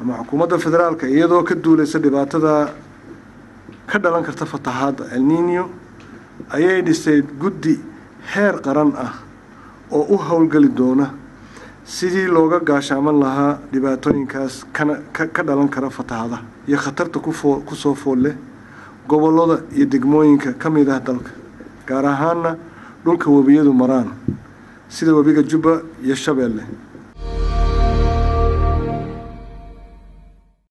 ama xukuumadda federaalka iyadoo ka duulaysa dhibaatada ka dhalan karta fatahaadda El Niño ayay dhisay guddi heer qaran ah oo u howlgali doona sidii looga gaashaaman lahaa dhibaatooyinkaas ka dhalan kara fatahaadaha iyo khatarta ku soo fool leh gobollada iyo degmooyinka ka mid ah dalka gaar ahaanna dhulka webiyadu maraan sida webiga Jubba iyo Shabeelle